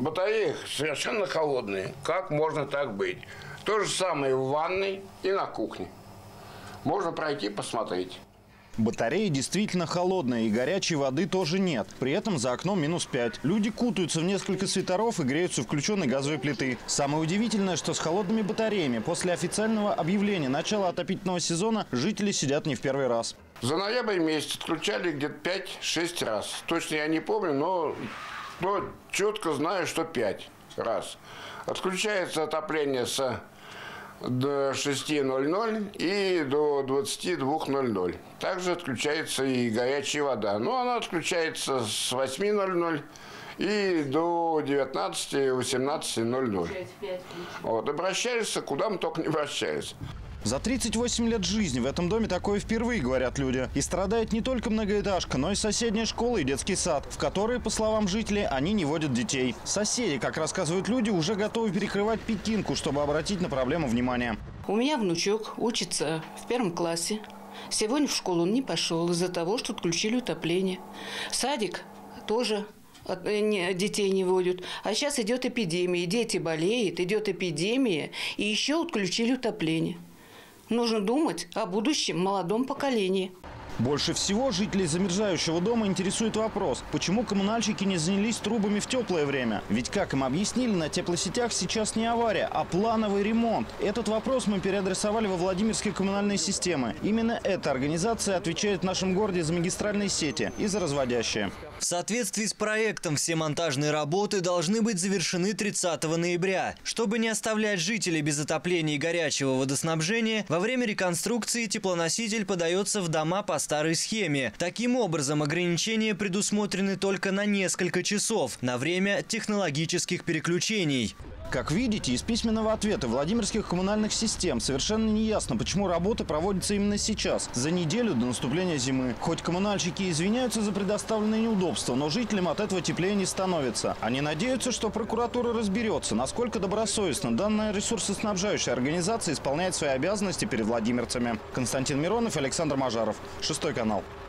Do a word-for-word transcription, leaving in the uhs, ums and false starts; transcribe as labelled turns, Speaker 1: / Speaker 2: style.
Speaker 1: Батареи совершенно холодные. Как можно так быть? То же самое в ванной и на кухне. Можно пройти посмотреть.
Speaker 2: Батареи действительно холодные, и горячей воды тоже нет. При этом за окном минус пять. Люди кутаются в несколько свитеров и греются у включенной газовой плиты. Самое удивительное, что с холодными батареями после официального объявления начала отопительного сезона жители сидят не в первый раз.
Speaker 1: За ноябрь месяц отключали где-то пять-шесть раз. Точно я не помню, но, но четко знаю, что пять раз. Отключается отопление с до шести ноль-ноль и до двадцати двух ноль-ноль. Также отключается и горячая вода. Но она отключается с восьми ноль-ноль и до девятнадцати-восемнадцати ноль-ноль. Вот, обращались, куда мы только не обращались.
Speaker 2: За тридцать восемь лет жизни в этом доме такое впервые, говорят люди. И страдает не только многоэтажка, но и соседняя школа и детский сад, в которые, по словам жителей, они не водят детей. Соседи, как рассказывают люди, уже готовы перекрывать пекинку, чтобы обратить на проблему внимание.
Speaker 3: У меня внучок учится в первом классе. Сегодня в школу он не пошел из-за того, что отключили отопление. Садик тоже детей не водят. А сейчас идет эпидемия. Дети болеют, идет эпидемия, и еще отключили отопление. Нужно думать о будущем молодом поколении.
Speaker 2: Больше всего жителей замерзающего дома интересует вопрос, почему коммунальщики не занялись трубами в теплое время? Ведь, как им объяснили, на теплосетях сейчас не авария, а плановый ремонт. Этот вопрос мы переадресовали во Владимирские коммунальные системы. Именно эта организация отвечает в нашем городе за магистральные сети и за разводящие.
Speaker 4: В соответствии с проектом все монтажные работы должны быть завершены тридцатого ноября. Чтобы не оставлять жителей без отопления и горячего водоснабжения, во время реконструкции теплоноситель подается в дома по старой схеме. Таким образом, ограничения предусмотрены только на несколько часов, на время технологических переключений.
Speaker 2: Как видите, из письменного ответа Владимирских коммунальных систем совершенно не ясно, почему работы проводятся именно сейчас, за неделю до наступления зимы. Хоть коммунальщики извиняются за предоставленные неудобства, но жителям от этого теплее не становится. Они надеются, что прокуратура разберется, насколько добросовестно данная ресурсоснабжающая организация исполняет свои обязанности перед владимирцами. Константин Миронов, Александр Мажаров. Шестой канал.